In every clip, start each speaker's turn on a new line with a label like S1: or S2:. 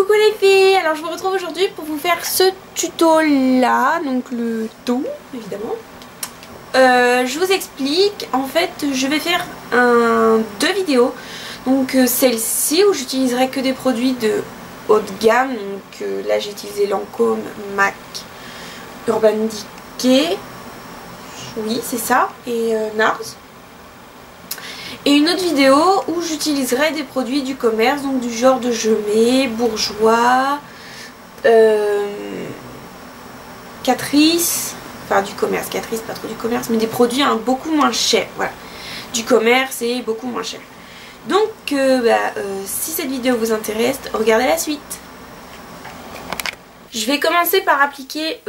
S1: Coucou les filles, alors je vous retrouve aujourd'hui pour vous faire ce tuto là, donc le dos évidemment. Je vous explique, en fait je vais faire deux vidéos. Donc celle-ci où j'utiliserai que des produits de haut de gamme, donc là j'ai utilisé Lancôme, MAC, Urban Decay, oui c'est ça, et NARS. Et une autre vidéo où j'utiliserai des produits du commerce, donc du genre de Gemay, Bourjois, Catrice, enfin du commerce, Catrice pas trop du commerce, mais des produits beaucoup moins chers, voilà, du commerce et beaucoup moins cher. Donc si cette vidéo vous intéresse, regardez la suite. Je vais commencer par appliquer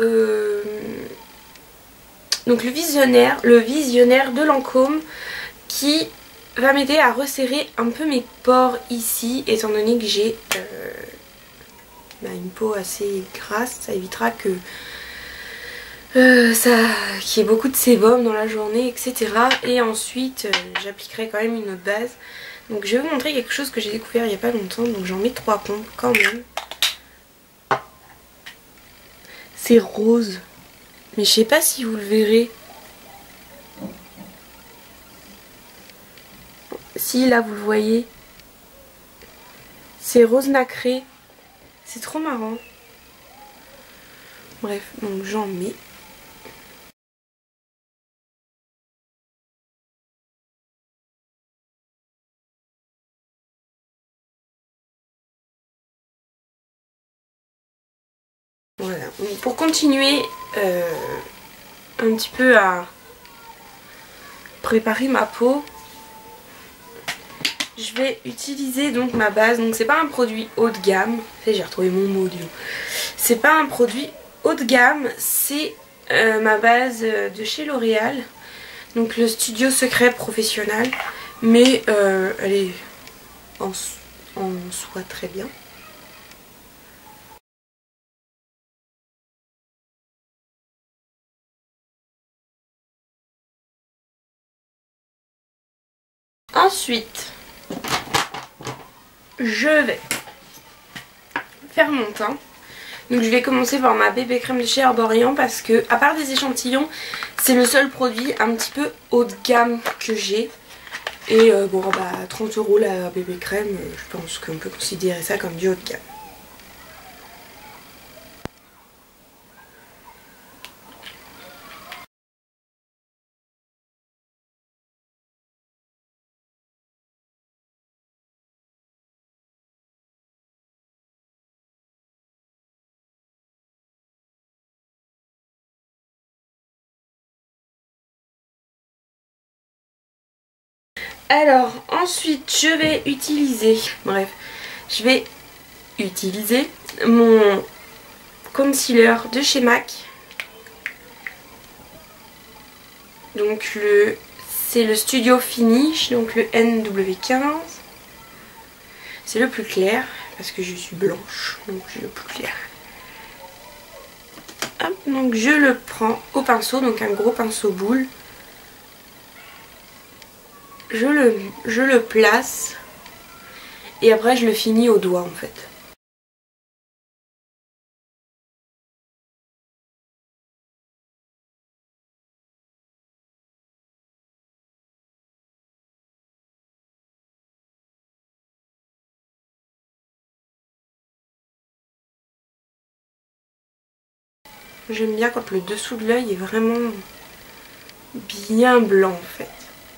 S1: donc le visionnaire de Lancôme qui va m'aider à resserrer un peu mes pores ici, étant donné que j'ai une peau assez grasse. Ça évitera que qu'il y ait beaucoup de sébum dans la journée, etc. Et ensuite j'appliquerai quand même une autre base. Donc je vais vous montrer quelque chose que j'ai découvert il n'y a pas longtemps, donc j'en mets 3 pompes quand même. C'est rose, mais je sais pas si vous le verrez. Si là vous le voyez, c'est rose nacré, c'est trop marrant. Bref, donc j'en mets. Voilà, donc pour continuer un petit peu à préparer ma peau, je vais utiliser donc ma base. Donc c'est pas un produit haut de gamme, j'ai retrouvé mon mot du. C'est pas un produit haut de gamme, c'est ma base de chez L'Oréal, donc le Studio Secret Professionnel, mais elle est en soi très bien. Ensuite, je vais faire mon teint. Donc je vais commencer par ma bébé crème de chez Herborian parce que, à part des échantillons, c'est le seul produit un petit peu haut de gamme que j'ai. Et bon, 30 € la bébé crème, je pense qu'on peut considérer ça comme du haut de gamme. Alors ensuite je vais utiliser, mon concealer de chez MAC. Donc c'est le Studio Finish, donc le NW15. C'est le plus clair parce que je suis blanche, donc j'ai le plus clair. Hop, donc je le prends au pinceau, donc un gros pinceau boule. Je le place et après je le finis au doigt en fait. J'aime bien quand le dessous de l'œil est vraiment bien blanc en fait.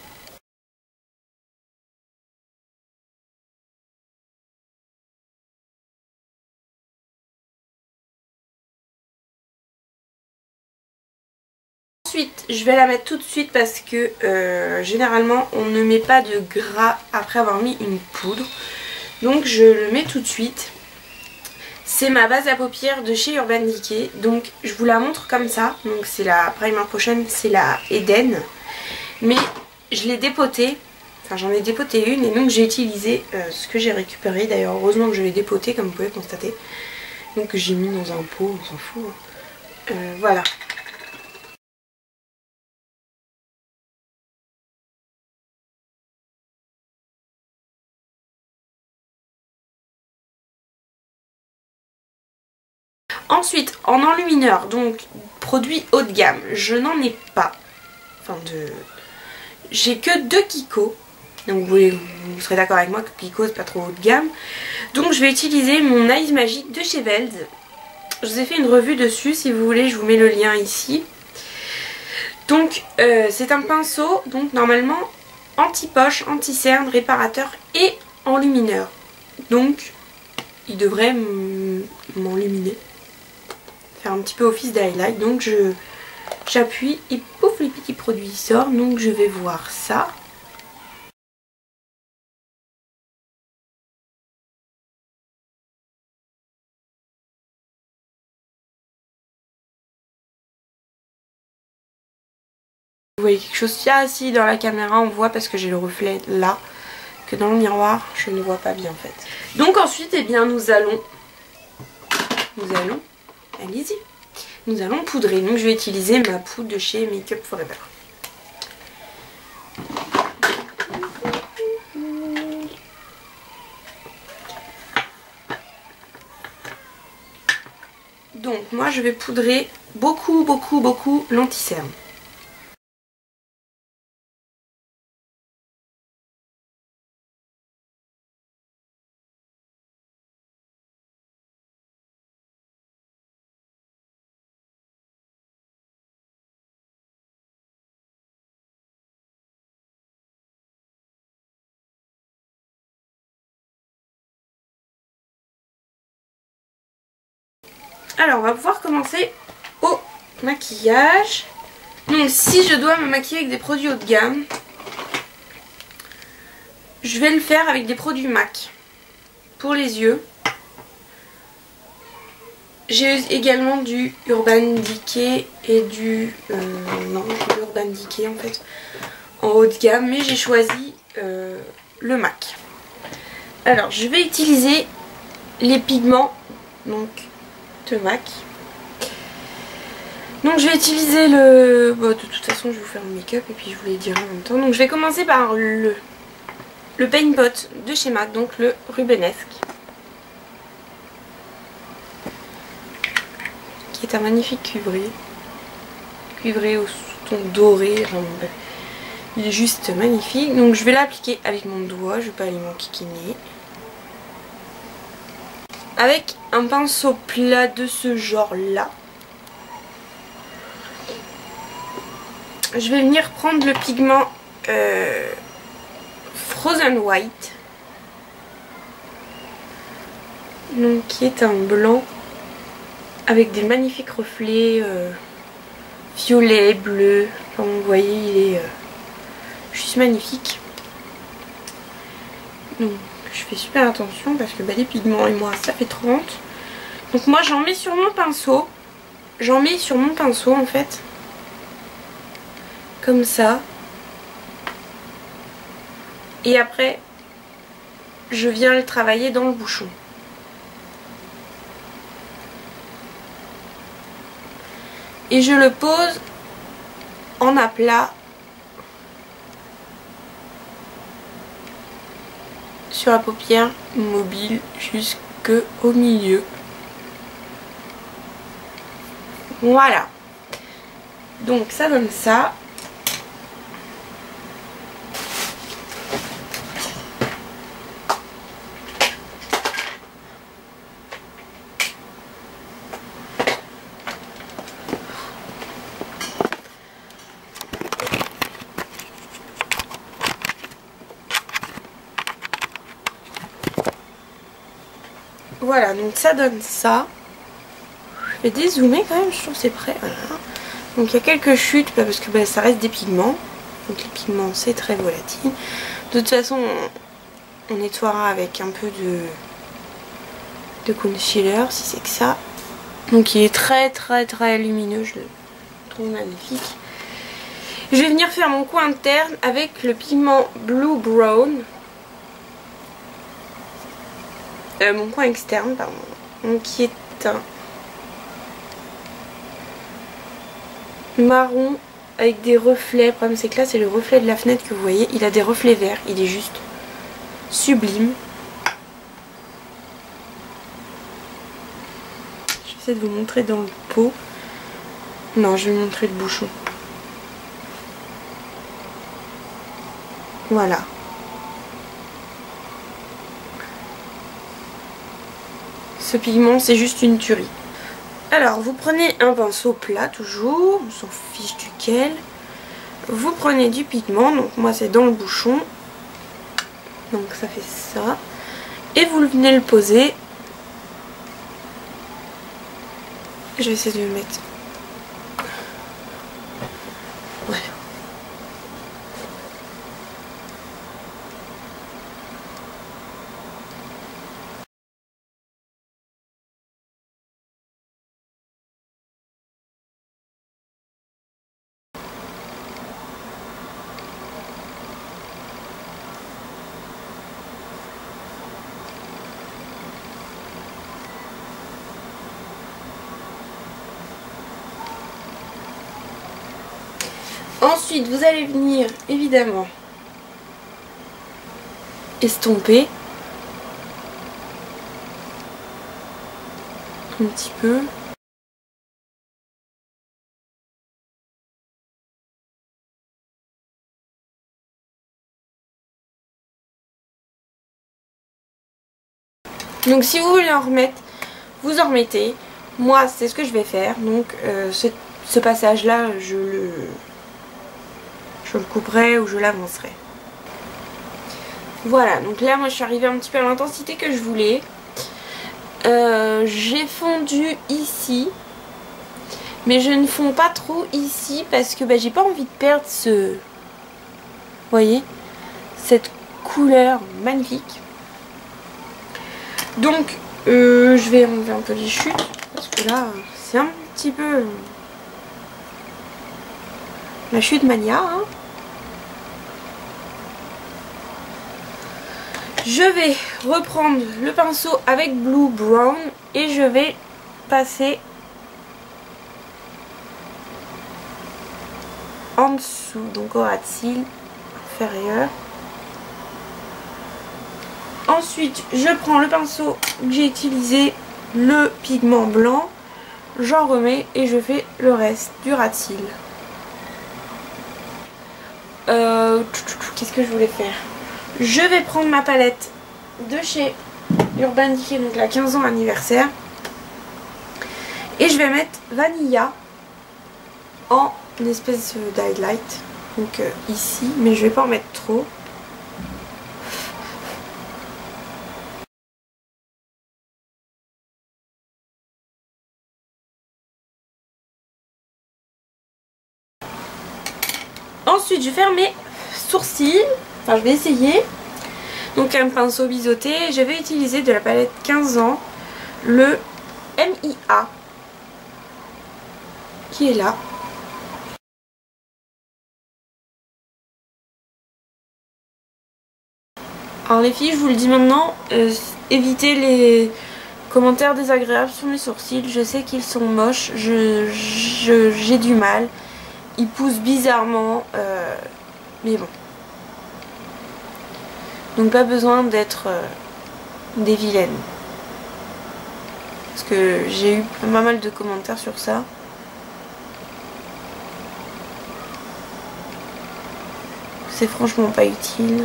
S1: Ensuite, je vais la mettre tout de suite parce que généralement on ne met pas de gras après avoir mis une poudre. Donc je le mets tout de suite. C'est ma base à paupières de chez Urban Decay. Donc je vous la montre comme ça. Donc c'est la Primer Potion, c'est la Eden. Mais je l'ai dépotée. Enfin j'en ai dépoté une et donc j'ai utilisé ce que j'ai récupéré. D'ailleurs heureusement que je l'ai dépotée comme vous pouvez constater. Donc j'ai mis dans un pot, on s'en fout. Voilà. Ensuite, en enlumineur, donc produit haut de gamme, je n'en ai pas. J'ai que 2 Kiko. Donc vous serez d'accord avec moi que Kiko c'est pas trop haut de gamme. Donc je vais utiliser mon Eyes Magic de chez Vels. Je vous ai fait une revue dessus, si vous voulez je vous mets le lien ici. Donc c'est un pinceau, donc normalement anti-poche, anti-cerne, réparateur et enlumineur. Donc il devrait m'enluminer, faire un petit peu office d'highlight. Donc j'appuie et pouf, les petits produits sortent. Donc je vais voir ça. Vous voyez quelque chose là, si dans la caméra on voit parce que j'ai le reflet là, que dans le miroir je ne vois pas bien en fait. Donc ensuite eh bien nous allons, allez-y, nous allons poudrer. Donc je vais utiliser ma poudre de chez Make Up Forever. Donc moi je vais poudrer beaucoup l'anti-cerne. Alors on va pouvoir commencer au maquillage. Donc si je dois me maquiller avec des produits haut de gamme, je vais le faire avec des produits MAC pour les yeux. J'ai également du Urban Decay et du... non, du Urban Decay en fait, en haut de gamme, mais j'ai choisi le MAC. Alors je vais utiliser les pigments donc de MAC. Donc je vais utiliser le... Bon, de toute façon je vais vous faire le make-up et puis je vous les dirai en même temps. Donc je vais commencer par le Paint Pot de chez MAC, donc le Rubenesque. Qui est un magnifique cuivré. Cuivré au ton doré. Enfin, il est juste magnifique. Donc je vais l'appliquer avec mon doigt, je vais pas aller m'enquiquiner. Avec un pinceau plat de ce genre là. Je vais venir prendre le pigment Frozen White. Donc qui est un blanc avec des magnifiques reflets violet, bleu. Comme vous voyez, il est juste magnifique. Donc je fais super attention parce que les pigments et moi ça fait 30. Donc moi j'en mets sur mon pinceau. J'en mets sur mon pinceau en fait. Comme ça. Et après je viens le travailler dans le bouchon. Et je le pose en aplat sur la paupière mobile jusqu'au milieu. Voilà. Donc ça donne ça. Voilà, donc ça donne ça. Je vais dézoomer quand même, je trouve que c'est prêt. Voilà. Donc il y a quelques chutes parce que ça reste des pigments. Donc les pigments c'est très volatile. De toute façon on nettoiera avec un peu de concealer si c'est que ça. Donc il est très lumineux, je le trouve magnifique. Je vais venir faire mon coin interne avec le pigment Blue Brown. Mon coin externe, pardon. Donc qui est un marron avec des reflets. Le problème c'est que là c'est le reflet de la fenêtre que vous voyez. Il a des reflets verts, il est juste sublime. Je essayer de vous montrer dans le pot. Non, je vais vous montrer le bouchon. Voilà. Ce pigment, c'est juste une tuerie. Alors, vous prenez un pinceau plat toujours, on s'en fiche duquel. Vous prenez du pigment, donc moi c'est dans le bouchon. Donc ça fait ça. Et vous venez le poser. Je vais essayer de le mettre. Voilà. Ensuite, vous allez venir, évidemment, estomper un petit peu. Donc si vous voulez en remettre, vous en remettez. Moi, c'est ce que je vais faire. Donc ce passage-là, je le couperai ou je l'avancerai. Voilà, donc là moi je suis arrivée un petit peu à l'intensité que je voulais. J'ai fondu ici, mais je ne fonds pas trop ici parce que j'ai pas envie de perdre ce... Vous voyez, cette couleur magnifique. Donc je vais enlever un peu les chutes parce que là c'est un petit peu la chute mania, hein. Je vais reprendre le pinceau avec Blue Brown et je vais passer en dessous, donc au ras de cils inférieur. Ensuite, je prends le pinceau que j'ai utilisé, le pigment blanc, j'en remets et je fais le reste du ras de cils. Qu'est-ce que je voulais faire? Je vais prendre ma palette de chez Urban Decay, donc la 15 ans anniversaire. Et je vais mettre Vanilla en espèce d'highlight. Donc ici, mais je vais pas en mettre trop. Ensuite, je vais faire mes sourcils. Enfin, je vais essayer. Donc un pinceau biseauté. Je vais utiliser de la palette 15 ans le MIA qui est là. Alors les filles, je vous le dis maintenant, évitez les commentaires désagréables sur mes sourcils. Je sais qu'ils sont moches, j'ai du mal. Ils poussent bizarrement, mais bon. Donc pas besoin d'être des vilaines. Parce que j'ai eu pas mal de commentaires sur ça. C'est franchement pas utile.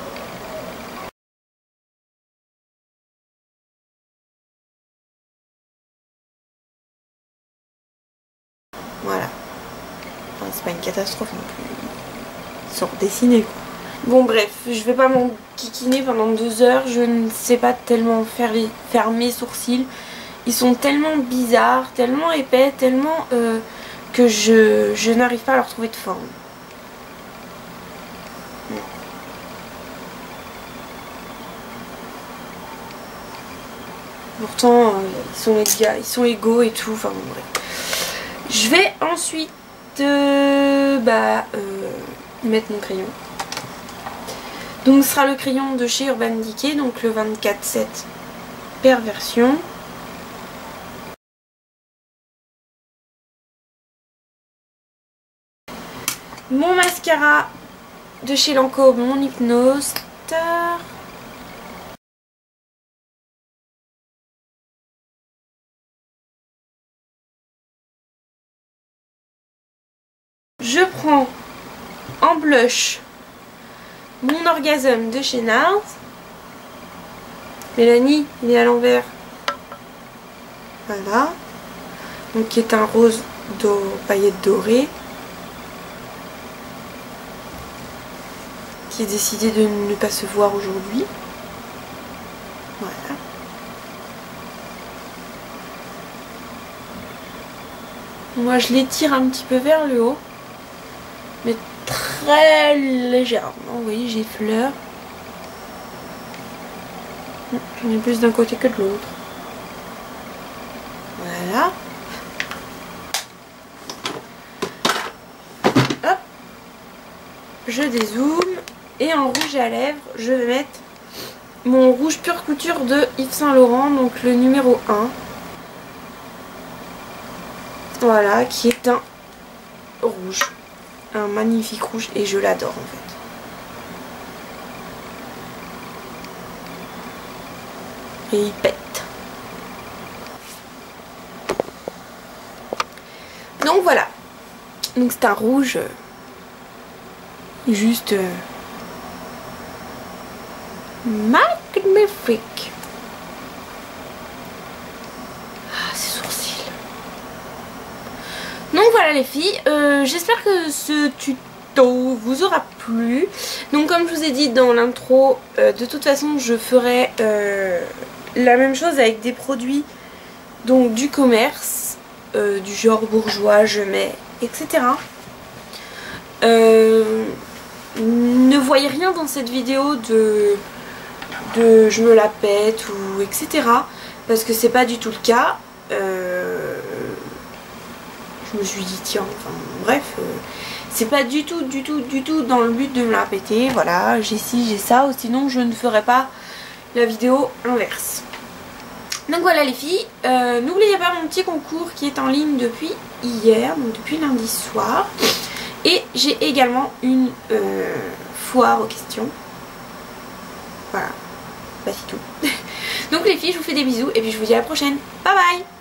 S1: Voilà. Enfin, c'est pas une catastrophe non plus. Ils sont redessinés quoi. Bon bref, je vais pas m'enquiquiner pendant 2 heures. Je ne sais pas tellement faire mes sourcils. Ils sont tellement bizarres, tellement épais, tellement que je n'arrive pas à leur trouver de forme. Pourtant, ils sont les gars, ils sont égaux et tout. Enfin bon, bref. Je vais ensuite mettre mon crayon. Donc ce sera le crayon de chez Urban Decay, donc le 24-7 Perversion. Mon mascara de chez Lancôme, mon Hypnose Star. prends en blush mon orgasme de chez NARS. Mélanie, il est à l'envers. Voilà. Donc qui est un rose paillettes dorées. Qui est décidé de ne pas se voir aujourd'hui. Voilà. Moi je l'étire un petit peu vers le haut. Mais très légèrement. Vous voyez, j'effleure. J'en ai plus d'un côté que de l'autre. Voilà. Hop. Je dézoome. Et en rouge à lèvres, je vais mettre mon rouge pure couture de Yves Saint Laurent, donc le numéro 1. Voilà, qui est un rouge. Un magnifique rouge et je l'adore en fait. Et il pète. Donc voilà. Donc c'est un rouge juste magnifique. Ah, ses sourcils. Donc voilà les filles, j'espère que ce tuto vous aura plu. Donc comme je vous ai dit dans l'intro, de toute façon je ferai la même chose avec des produits donc du commerce, du genre bourgeois, je mets, etc. Ne voyez rien dans cette vidéo de je me la pète ou etc. Parce que c'est pas du tout le cas. Je me suis dit tiens, enfin bref, c'est pas du tout dans le but de me la péter. Voilà, j'ai ci, j'ai ça, ou sinon je ne ferai pas la vidéo inverse. Donc voilà les filles, n'oubliez pas mon petit concours qui est en ligne depuis hier, donc depuis lundi soir. Et j'ai également une foire aux questions. Voilà, bah c'est tout. Donc les filles, je vous fais des bisous et puis je vous dis à la prochaine. Bye bye.